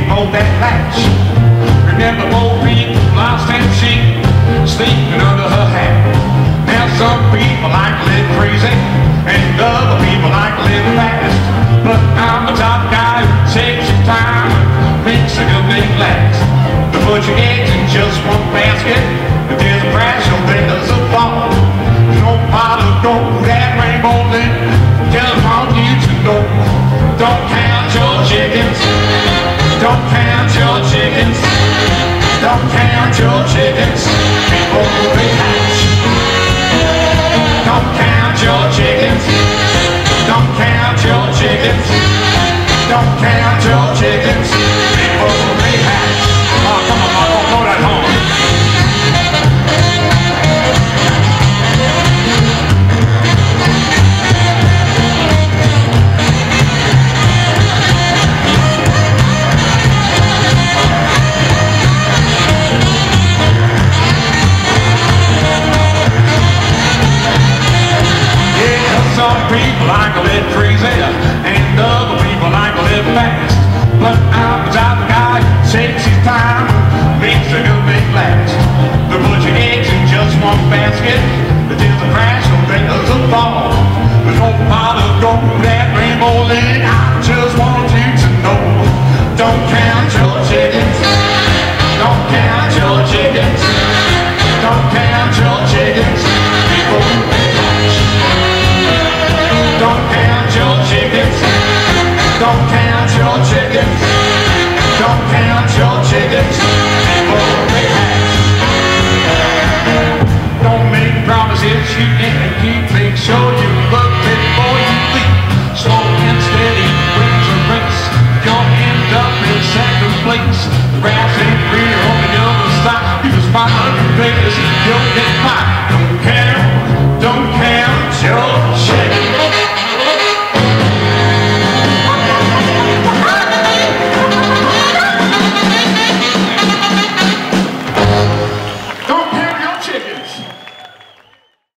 before that latch. Remember Bo Peep lost and sheep sleeping under her hat. Now some people like to live crazy and other people like to live fast. But I'm the top guy who takes your time and makes a good thing last. To put your eggs in just one basket, if there's a crash or there's a fall, there's no pot of gold that rainbow lit. Just want you to know, don't count your chickens, don't count your chickens, don't count your chickens before they hatch. Don't count your chickens, don't count your chickens, don't count your chickens before they hatch. Oh, come on, Marco, blow that horn. Some people like to live crazy and other people like to live fast. But I'm the type of guy who takes his time, makes a good thing last. To put your eggs in just one basket, there's a crash or there's a fall. There's no pot of gold that rainbow lit. I just want you to know, don't count your chickens, don't count your chickens, don't count your chickens before they hatch. Don't count your chickens, don't count your chickens, don't count your chickens before they hatch. Don't make promises you can't keep, make sure you look before you leap. Slow and steady wins a race, you'll end up in second place. The grass ain't greener on the other side, you just find your place, you'll get by.